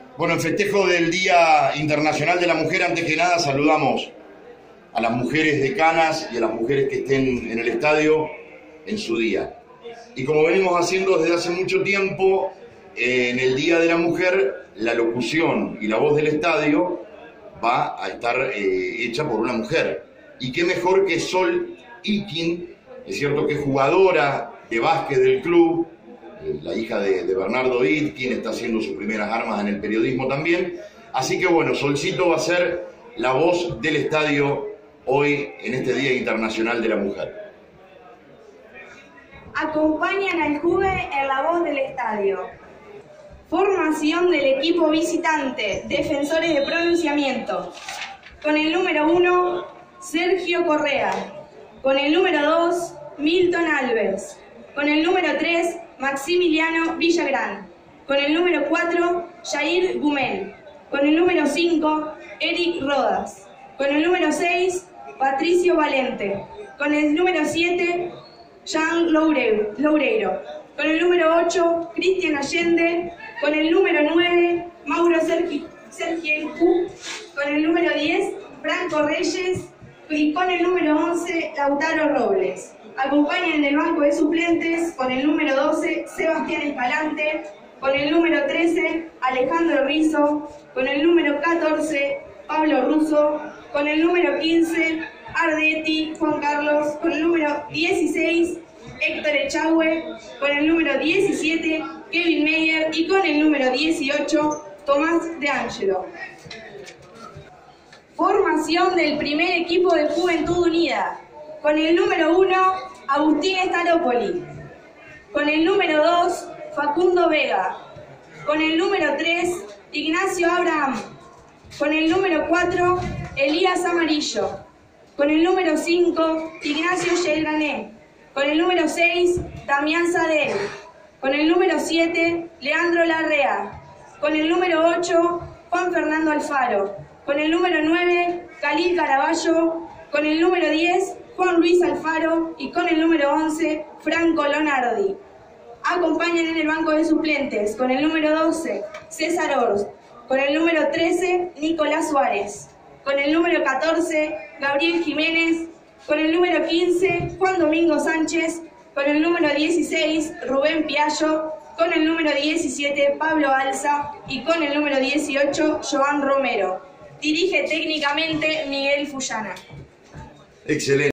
Bueno, en festejo del Día Internacional de la Mujer, antes que nada saludamos a las mujeres decanas y a las mujeres que estén en el estadio en su día. Y como venimos haciendo desde hace mucho tiempo, en el Día de la Mujer, la locución y la voz del estadio va a estar hecha por una mujer. Y qué mejor que Sol Ikin, es cierto que es jugadora de básquet del club, la hija de Bernardo Itkin, está haciendo sus primeras armas en el periodismo también. Así que bueno, Solcito va a ser la voz del estadio hoy en este Día Internacional de la Mujer. Acompañan al Juve en la voz del estadio. Formación del equipo visitante, defensores de pronunciamiento. Con el número 1, Sergio Correa. Con el número 2, Milton Alves. Con el número 3, Maximiliano Villagrán. Con el número 4, Jair Gumel. Con el número 5, Eric Rodas. Con el número 6, Patricio Valente. Con el número 7, Jean Loureiro. Con el número 8, Cristian Allende. Con el número 9, Mauro Sergiencu. Con el número 10, Franco Reyes. Y con el número 11, Lautaro Robles. Acompañan en el banco de suplentes con el número 12, Sebastián Escalante. Con el número 13, Alejandro Rizzo. Con el número 14, Pablo Russo. Con el número 15, Ardetti Juan Carlos. Con el número 16, Héctor Echagüe. Con el número 17, Kevin Meyer. Y con el número 18, Tomás De Angelo. Formación del primer equipo de Juventud Unida. Con el número 1, Agustín Staropoli. Con el número 2, Facundo Vega. Con el número 3, Ignacio Abraham. Con el número 4, Elías Amarillo. Con el número 5, Ignacio Gelgrané. Con el número 6, Damián Sadel. Con el número 7, Leandro Larrea. Con el número 8, Juan Fernando Alfaro. Con el número 9, Khalil Caraballo. Con el número 10, Juan Luis Alfaro. Y con el número 11, Franco Lonardi. Acompañan en el banco de suplentes con el número 12, César Ors. Con el número 13, Nicolás Suárez. Con el número 14, Gabriel Jiménez. Con el número 15, Juan Domingo Sánchez. Con el número 16, Rubén Piallo. Con el número 17, Pablo Alza. Y con el número 18, Joan Romero. Dirige técnicamente Miguel Fullana. Excelente.